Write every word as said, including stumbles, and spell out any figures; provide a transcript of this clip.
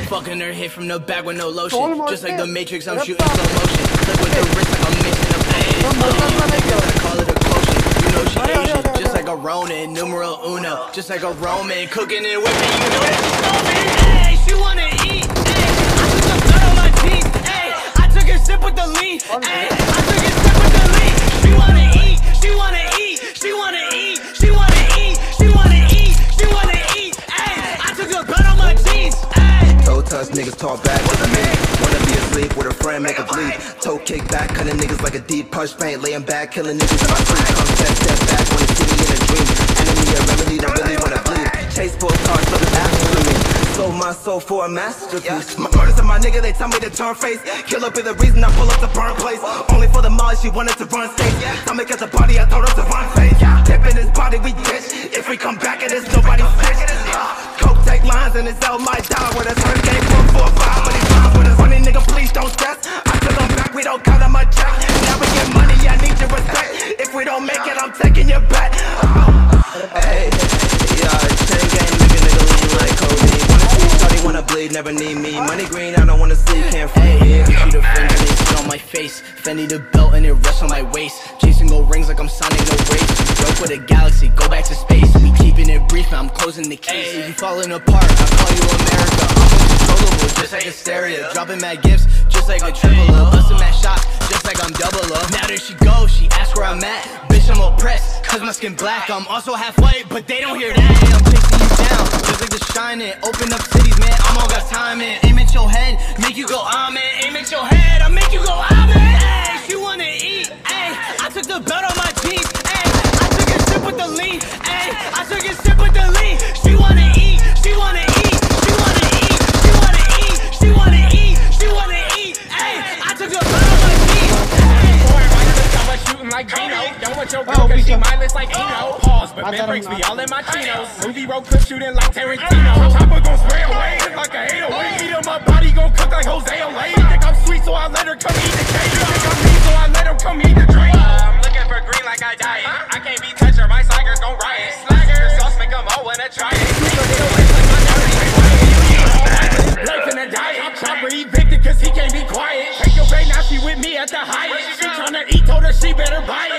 Fucking her hit from the back with no lotion. Just like the Matrix, I'm shooting slow motion. Click with the wrist like I'm mixing a phase. I call it a quotient. You know she Asian, just like a Ronin. Numero uno, just like a Roman. Cooking it with me, you know that she's stolen. Hey, she wanna eat. Hey, I took the blood on my jeans. Hey, I took a sip with the lean. Hey, I took a sip with the lean. She wanna eat. She wanna eat. She wanna eat. She wanna eat. She wanna eat. She wanna eat. Hey, I took the blood on my jeans. Toe touch niggas talk back to me. Wanna be asleep with a friend, make a bleed. Toe kick back, cutting niggas like a deep punch paint. Laying back, killing niggas in my sleep. Come step, step back, wanna see me in a dream. Enemy a remedy, don't really wanna bleed. Chase full cars, so the after me. Sold my soul for a masterpiece. My murders and my nigga, they tell me to turn face. Kill up is the reason I pull up the burn place. Only for the molly, she wanted to run stage. Stomach at the body, I told her to run face. Tip in his body, we ditch. If we come back and it's nobody snitch. Coke take lines and it's L my dollar with us. Hurricane four four five, but he's fine with us. Funny nigga, please don't stress. I took them back, we don't count on my check. Now we get money, I need your respect. If we don't make it, I'm taking your bet. Hey, yeah, chain gang, nigga, nigga, lean like codeine. Wanna see shawty, wanna bleed, never need me. Money green, I don't wanna sleep, can't free me. Shoot a finger, they sit on my face. Fendi the belt and it rests on my waist. Chasing gold rings like I'm Sonic, no race. Broke with a galaxy, go back to space. We keeping it brief, I'm closing the case. You falling apart, I call you America. I'm uncontrollable, just like a stereo. Dropping mad gifts, just like a triple up. Busting mad shots, just like I'm double up. Now that she goes, she asks where I'm at. Bitch, I'm oppressed, cause my skin black. I'm also half white, but they don't hear that. Hey, I'm chasing you down, just like the shining. Open up cities, man, I'm all got time in. Aim at your head, make you go amen. Aim at your head, I make you go amen. Hey, she wanna eat, hey, I took the belt on my jeans. Hey, I took a sip with the lean. Hey, I took a sip with the lean. She wanna eat, she wanna eat, she wanna eat, she wanna eat, she wanna eat, she wanna eat. Hey, I took the belt on my jeans. Shooting like Gino. Don't want your girl cause she mindless like Eno. Pause, but man breaks me all in my chinos. Movie road clip shooting like Tarantino. Chopper gon' spray away like a eight oh eight. Eat on my body gon' cook like Jose Olay. Think I'm sweet so I let her come eat the cake. Think I'm mean so I let her come eat the drink. I'm looking for green like I diet. I can't be touched or my slaggers gon' riot. Slaggers, sauce make them all wanna try it. Life in a diet. I'm Chopper evicted cause he can't be quiet. Take your bae, now she with me at the highest. She tryna eat, told her she better buy it.